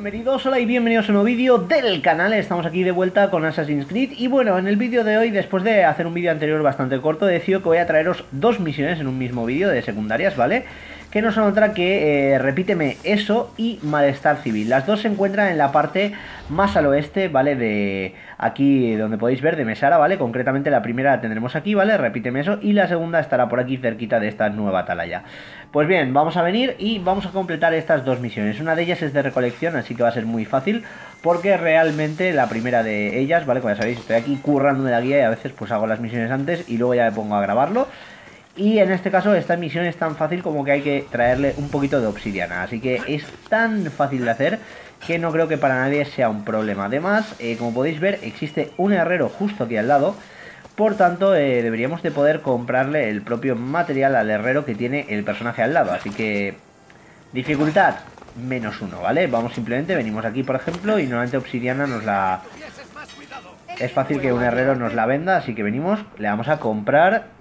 bienvenidos, hola y bienvenidos a un nuevo vídeo del canal. Estamos aquí de vuelta con Assassin's Creed. Y bueno, en el vídeo de hoy, después de hacer un vídeo anterior bastante corto, he decidido que voy a traeros dos misiones en un mismo vídeo de secundarias, ¿vale? Que no son otra que Repíteme Eso y Malestar Civil. Las dos se encuentran en la parte más al oeste, ¿vale? De aquí donde podéis ver de Mesara, ¿vale? Concretamente la primera la tendremos aquí, ¿vale? Repíteme Eso. Y la segunda estará por aquí cerquita de esta nueva atalaya. Pues bien, vamos a venir y vamos a completar estas dos misiones. Una de ellas es de recolección, así que va a ser muy fácil, porque realmente la primera de ellas, ¿vale? Como ya sabéis, estoy aquí currándome la guía y a veces pues hago las misiones antes y luego ya me pongo a grabarlo. Y en este caso esta misión es tan fácil como que hay que traerle un poquito de obsidiana. Así que es tan fácil de hacer que no creo que para nadie sea un problema. Además, como podéis ver, existe un herrero justo aquí al lado. Por tanto, deberíamos de poder comprarle el propio material al herrero que tiene el personaje al lado. Así que, dificultad, -1, ¿vale? Vamos simplemente, venimos aquí por ejemplo y normalmente obsidiana nos la... Es fácil que un herrero nos la venda, así que venimos, le vamos a comprar...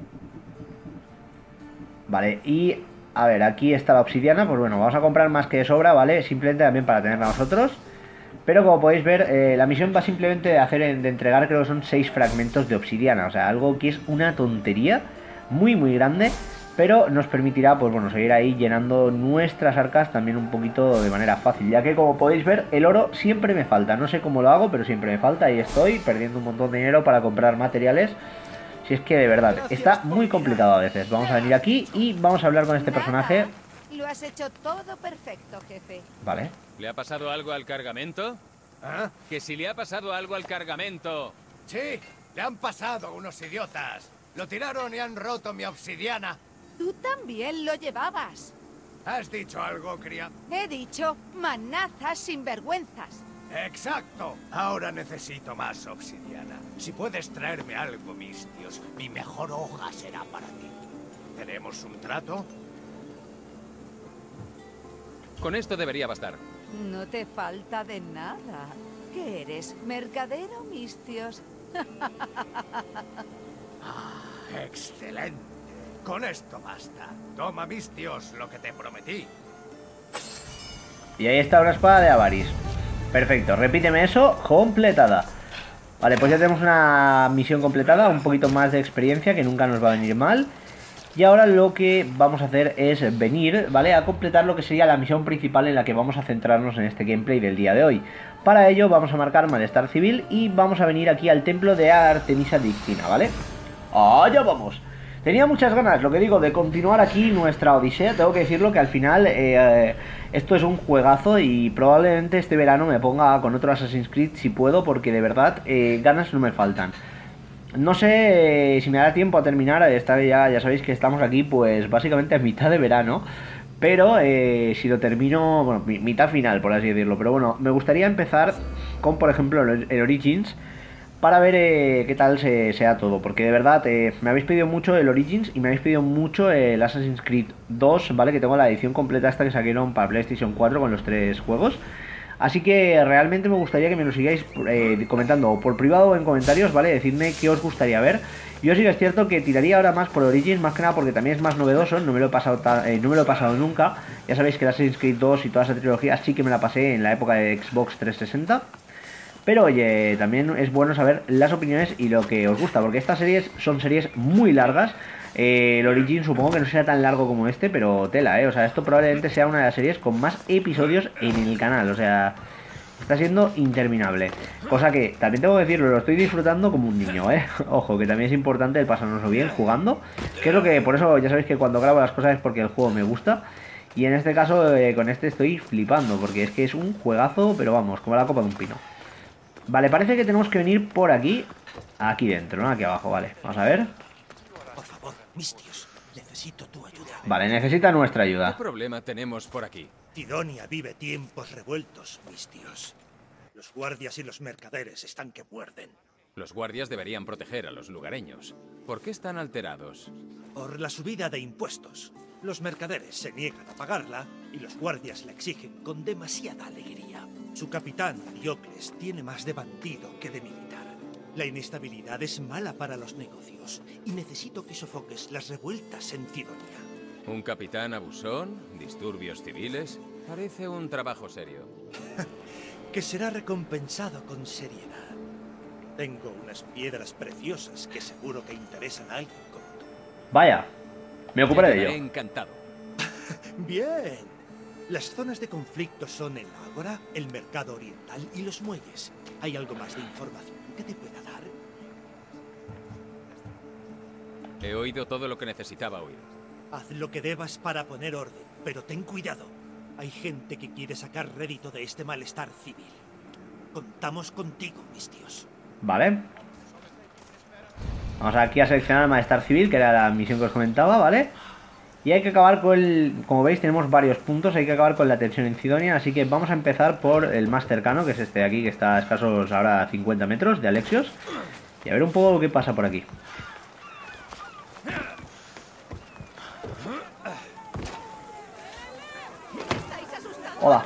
Vale, y a ver, aquí está la obsidiana. Pues bueno, vamos a comprar más que de sobra, ¿vale? Simplemente también para tenerla nosotros. Pero como podéis ver, la misión va simplemente de entregar, creo que son 6 fragmentos de obsidiana. O sea, algo que es una tontería muy muy grande, pero nos permitirá, pues bueno, seguir ahí llenando nuestras arcas también un poquito de manera fácil. Ya que como podéis ver, el oro siempre me falta. No sé cómo lo hago, pero siempre me falta. Y estoy perdiendo un montón de dinero para comprar materiales. Si es que de verdad, está muy complicado a veces. Vamos a venir aquí y vamos a hablar con este personaje. Lo has hecho todo perfecto, jefe. Vale. ¿Le ha pasado algo al cargamento? ¿Ah? Que si le ha pasado algo al cargamento. Sí, le han pasado unos idiotas. Lo tiraron y han roto mi obsidiana. Tú también lo llevabas. ¿Has dicho algo, cría? He dicho manazas sinvergüenzas. Exacto. Ahora necesito más obsidiana. Si puedes traerme algo, mis dios, mi mejor hoja será para ti. ¿Tenemos un trato? Con esto debería bastar. No te falta de nada. ¿Qué eres? ¿Mercadero, mistios? Excelente. Con esto basta. Toma, mis dios, lo que te prometí. Y ahí está una espada de Avaris. Perfecto, repíteme eso, completada. Vale, pues ya tenemos una misión completada, un poquito más de experiencia que nunca nos va a venir mal. Y ahora lo que vamos a hacer es venir, ¿vale? A completar lo que sería la misión principal en la que vamos a centrarnos en este gameplay del día de hoy. Para ello vamos a marcar Malestar Civil y vamos a venir aquí al templo de Artemisa Dictina, ¿vale? ¡Allá vamos! Tenía muchas ganas, lo que digo, de continuar aquí nuestra odisea. Tengo que decirlo que al final esto es un juegazo y probablemente este verano me ponga con otro Assassin's Creed si puedo, porque de verdad ganas no me faltan. No sé si me da tiempo a terminar, ya sabéis que estamos aquí pues básicamente a mitad de verano. Pero si lo termino, bueno, mitad final por así decirlo. Pero bueno, me gustaría empezar con por ejemplo el Origins, para ver qué tal sea todo, porque de verdad me habéis pedido mucho el Origins y me habéis pedido mucho el Assassin's Creed 2, ¿vale? Que tengo la edición completa esta que sacaron para PlayStation 4 con los 3 juegos. Así que realmente me gustaría que me lo sigáis comentando o por privado o en comentarios, ¿vale? Decidme qué os gustaría ver. Yo sí que es cierto que tiraría ahora más por Origins, más que nada porque también es más novedoso, no me lo he pasado nunca. Ya sabéis que el Assassin's Creed 2 y toda esa trilogía sí que me la pasé en la época de Xbox 360. Pero oye, también es bueno saber las opiniones y lo que os gusta, porque estas series son series muy largas. El Origin supongo que no será tan largo como este, pero tela, o sea, esto probablemente sea una de las series con más episodios en el canal, o sea, está siendo interminable. Cosa que, también tengo que decirlo, lo estoy disfrutando como un niño, ojo, que también es importante el pasárnoslo bien jugando, que es lo que, por eso ya sabéis que cuando grabo las cosas es porque el juego me gusta. Y en este caso, con este estoy flipando, porque es que es un juegazo, pero vamos, como la copa de un pino. Vale, parece que tenemos que venir por aquí. Aquí dentro, ¿no? Aquí abajo, vale. Vamos a ver. Por favor, mistios, necesito tu ayuda. Vale, necesita nuestra ayuda. ¿Qué problema tenemos por aquí? Tidonia vive tiempos revueltos, mistios. Los guardias y los mercaderes están que muerden. Los guardias deberían proteger a los lugareños. ¿Por qué están alterados? Por la subida de impuestos. Los mercaderes se niegan a pagarla y los guardias la exigen con demasiada alegría. Su capitán, Diocles, tiene más de bandido que de militar. La inestabilidad es mala para los negocios y necesito que sofoques las revueltas en Tidonia. ¿Un capitán abusón? ¿Disturbios civiles? Parece un trabajo serio. Que será recompensado con seriedad. Tengo unas piedras preciosas que seguro que interesan a alguien como tú. Vaya, me ocuparé de Estaré ello. encantado. Bien. Las zonas de conflicto son el Ágora, el Mercado Oriental y los muelles. ¿Hay algo más de información que te pueda dar? He oído todo lo que necesitaba oír. Haz lo que debas para poner orden, pero ten cuidado. Hay gente que quiere sacar rédito de este malestar civil. Contamos contigo, mis tíos. Vale. Vamos aquí a seleccionar el malestar civil, que era la misión que os comentaba, ¿vale? Y hay que acabar con el... Como veis tenemos varios puntos, hay que acabar con la tensión en Cidonia. Así que vamos a empezar por el más cercano, que es este de aquí, que está a escasos ahora 50 metros de Alexios. Y a ver un poco qué pasa por aquí. Hola.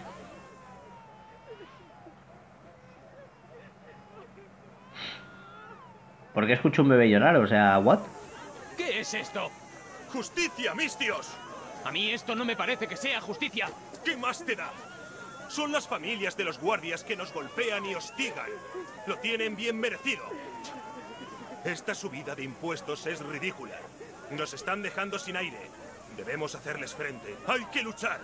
¿Por qué escucho un bebé llorar? O sea, ¿what? ¿Qué es esto? ¡Justicia, mis tíos! A mí esto no me parece que sea justicia. ¿Qué más te da? Son las familias de los guardias que nos golpean y hostigan. Lo tienen bien merecido. Esta subida de impuestos es ridícula. Nos están dejando sin aire. Debemos hacerles frente. ¡Hay que luchar!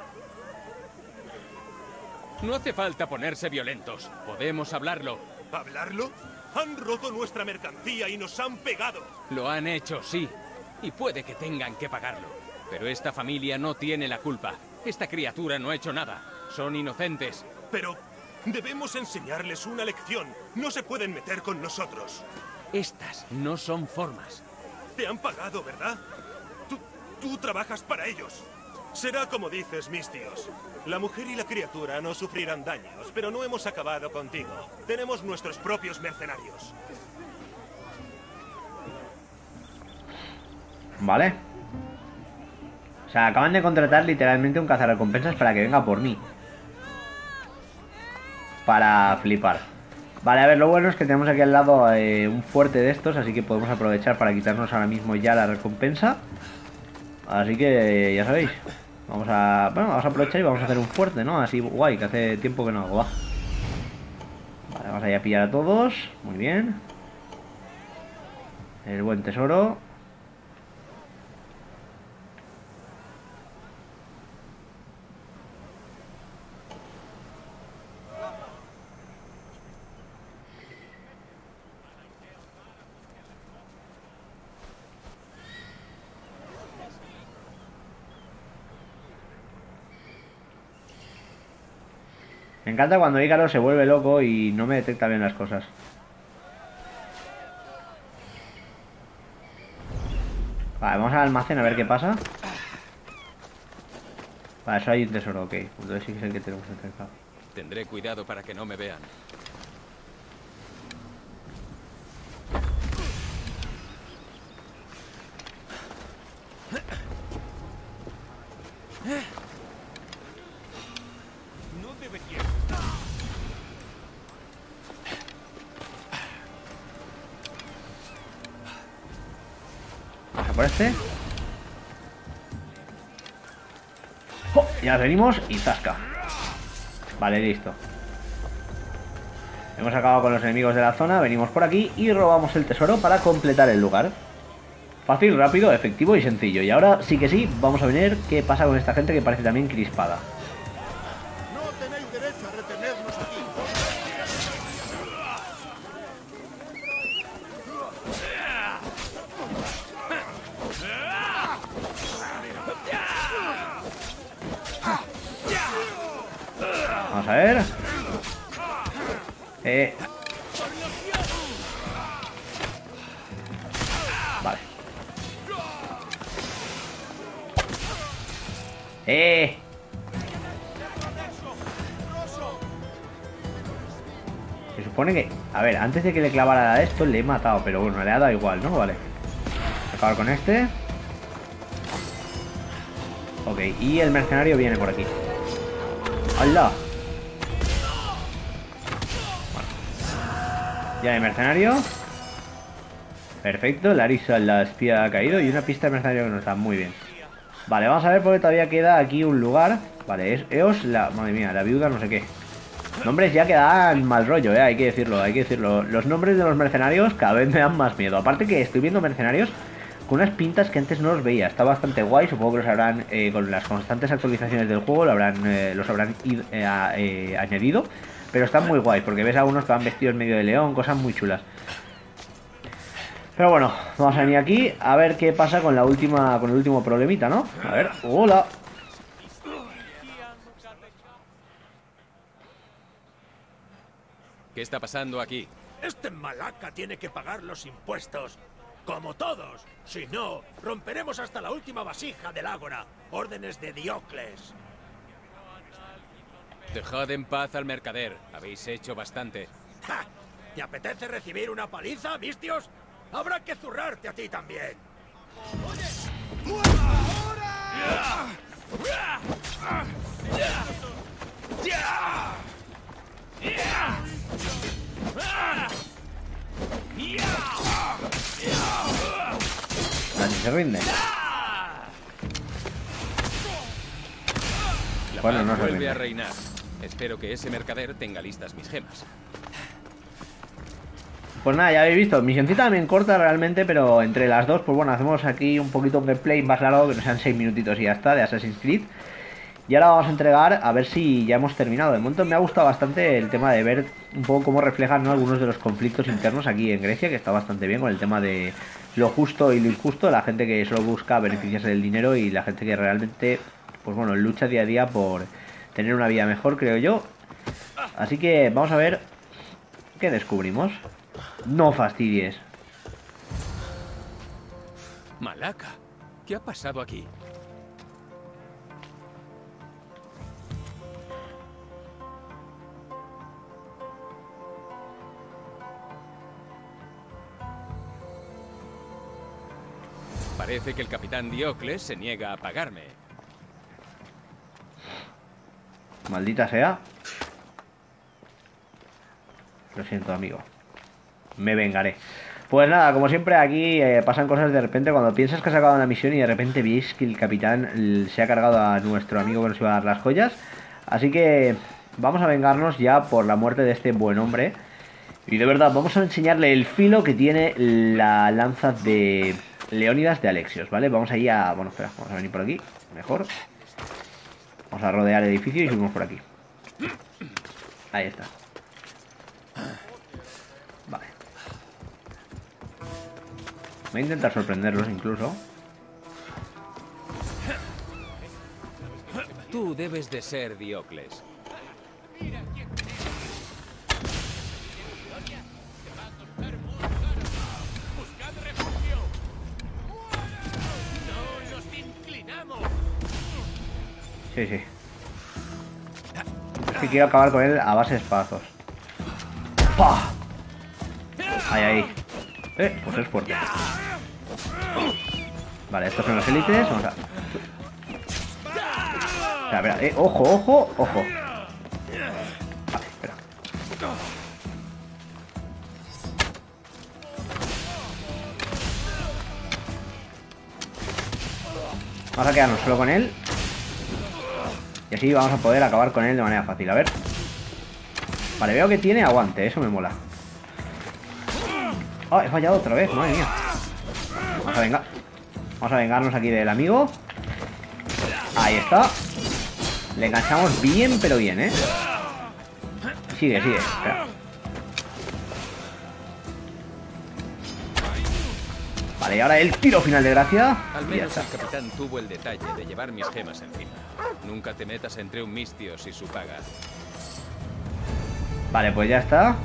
No hace falta ponerse violentos. Podemos hablarlo. ¿Hablarlo? Han roto nuestra mercancía y nos han pegado. Lo han hecho, sí. Y puede que tengan que pagarlo. Pero esta familia no tiene la culpa. Esta criatura no ha hecho nada. Son inocentes. Pero debemos enseñarles una lección. No se pueden meter con nosotros. Estas no son formas. Te han pagado, ¿verdad? Tú trabajas para ellos. Será como dices, mis tíos. La mujer y la criatura no sufrirán daños, pero no hemos acabado contigo. Tenemos nuestros propios mercenarios. Vale. O sea, acaban de contratar literalmente un cazarrecompensas para que venga por mí. Para flipar. Vale, a ver, lo bueno es que tenemos aquí al lado un fuerte de estos, así que podemos aprovechar para quitarnos ahora mismo ya la recompensa. Así que ya sabéis. Vamos a aprovechar y vamos a hacer un fuerte, ¿no? Así guay, que hace tiempo que no hago, va. Vale, vamos a ir a pillar a todos. Muy bien. El buen tesoro. Me encanta cuando Ícaro se vuelve loco y no me detecta bien las cosas. Vale, vamos al almacén a ver qué pasa. Vale, eso hay un tesoro, ok. Entonces sí que es el que tenemos que acercar. Tendré cuidado para que no me vean. No debería. Vamos a por este. ¡Oh! Ya venimos y zasca. Vale, listo. Hemos acabado con los enemigos de la zona. Venimos por aquí y robamos el tesoro para completar el lugar. Fácil, rápido, efectivo y sencillo. Y ahora sí que sí, vamos a ver qué pasa con esta gente que parece también crispada. No tenéis derecho a retenernos aquí. Vamos a ver. Vale. Se supone que... A ver, antes de que le clavara esto le he matado, pero bueno, le ha dado igual, ¿no? Vale. Vamos a acabar con este. Ok, y el mercenario viene por aquí. ¡Hala! Bueno. Ya hay mercenario. Perfecto, Larissa, la espía ha caído y una pista de mercenario que no está muy bien. Vale, vamos a ver porque todavía queda aquí un lugar Vale, es Eos, madre mía, la viuda no sé qué. Nombres ya que dan mal rollo, hay que decirlo, hay que decirlo. Los nombres de los mercenarios cada vez me dan más miedo. Aparte que estoy viendo mercenarios con unas pintas que antes no los veía. Está bastante guay, supongo que los habrán, con las constantes actualizaciones del juego, los habrán añadido. Pero están muy guays, porque ves a unos que van vestidos medio de león, cosas muy chulas. Pero bueno, vamos a venir aquí a ver qué pasa con el último problemita, ¿no? A ver, hola. ¿Qué está pasando aquí? Este malaca tiene que pagar los impuestos, como todos. Si no, romperemos hasta la última vasija del ágora. Órdenes de Diocles. Dejad en paz al mercader. Habéis hecho bastante. ¡Ja! ¿Te apetece recibir una paliza, Mistios? Habrá que zurrarte a ti también. Nadie se rinde. La Bueno, paz no se vuelve rinde. a reinar. Espero que ese mercader tenga listas mis gemas. Pues nada, ya habéis visto, misioncita también corta realmente, pero entre las dos, pues bueno, hacemos aquí un poquito un gameplay más largo, que no sean 6 minutitos y ya está, de Assassin's Creed. Y ahora vamos a entregar, a ver si ya hemos terminado. De momento me ha gustado bastante el tema de ver un poco cómo reflejan, ¿no?, algunos de los conflictos internos aquí en Grecia, que está bastante bien con el tema de lo justo y lo injusto, la gente que solo busca beneficiarse del dinero y la gente que realmente, pues bueno, lucha día a día por tener una vida mejor, creo yo. Así que vamos a ver qué descubrimos. No fastidies. Malaca, ¿qué ha pasado aquí? Parece que el capitán Diocles se niega a pagarme. Maldita sea. Lo siento, amigo. Me vengaré. Pues nada, como siempre aquí pasan cosas de repente cuando piensas que has acabado una misión y de repente veis que el capitán se ha cargado a nuestro amigo que nos iba a dar las joyas. Así que vamos a vengarnos ya por la muerte de este buen hombre. Y de verdad, vamos a enseñarle el filo que tiene la lanza de Leónidas de Alexios, ¿vale? Vamos ahí a... Bueno, espera, vamos a venir por aquí, mejor. Vamos a rodear el edificio y subimos por aquí. Ahí está. Vale. Voy a intentar sorprenderlos incluso. Tú debes de ser Diocles. Sí, sí. Es que quiero acabar con él a base de espadazos. ¡Pah! Ahí, ahí. Pues es fuerte. Vale, estos son los élites. Vamos a... Espera, espera. Ojo, ojo, ojo. Vale, espera. Vamos a quedarnos solo con él. Y así vamos a poder acabar con él de manera fácil. A ver. Vale, veo que tiene aguante. Eso me mola. Oh, he fallado otra vez. Madre mía. Vamos a vengarnos aquí del amigo. Ahí está. Le enganchamos bien, pero bien, ¿eh? Sigue, sigue. Espera. Vale, y ahora el tiro final de gracia. Al Y ya menos está. el capitán tuvo el detalle de llevar mis gemas encima. Nunca te metas entre un Mistios y su paga. Vale, pues ya está.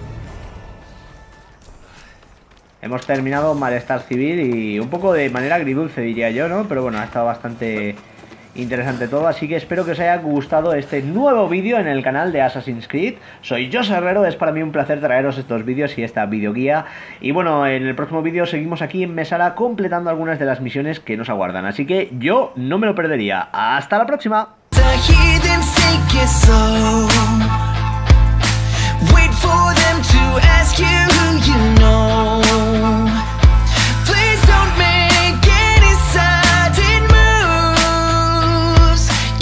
Hemos terminado Malestar Civil y un poco de manera agridulce, diría yo, ¿no? Pero bueno, ha estado bastante interesante todo, así que espero que os haya gustado este nuevo vídeo en el canal de Assassin's Creed. Soy José Herrero, es para mí un placer traeros estos vídeos y esta videoguía. Y bueno, en el próximo vídeo seguimos aquí en Mesala completando algunas de las misiones que nos aguardan, así que yo no me lo perdería. ¡Hasta la próxima! The hidden secret soul.